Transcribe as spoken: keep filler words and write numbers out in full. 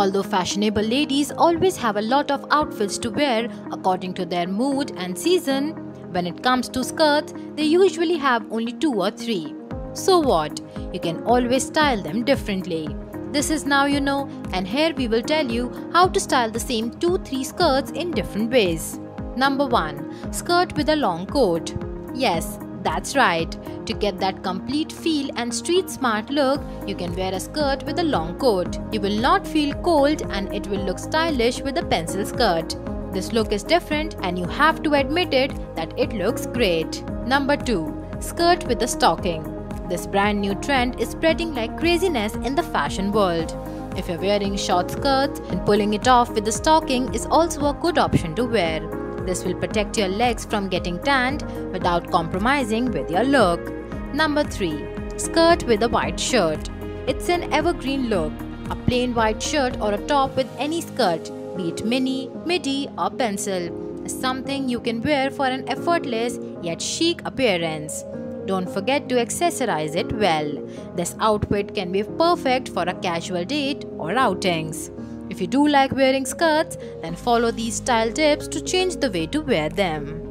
Although fashionable ladies always have a lot of outfits to wear according to their mood and season, when it comes to skirts, they usually have only two or three. So what? You can always style them differently. This is Now You Know, and here we will tell you how to style the same two three skirts in different ways. Number one. Skirt with a long coat. Yes, that's right. To get that complete feel and street smart look, you can wear a skirt with a long coat. You will not feel cold and it will look stylish with a pencil skirt. This look is different and you have to admit it that it looks great. Number two. Skirt with a stocking. This brand new trend is spreading like craziness in the fashion world. If you're wearing short skirts, then pulling it off with a stocking is also a good option to wear. This will protect your legs from getting tanned without compromising with your look. Number three. Skirt with a white shirt. It's an evergreen look. A plain white shirt or a top with any skirt, be it mini, midi or pencil, is something you can wear for an effortless yet chic appearance. Don't forget to accessorize it well. This outfit can be perfect for a casual date or outings. If you do like wearing skirts, then follow these style tips to change the way to wear them.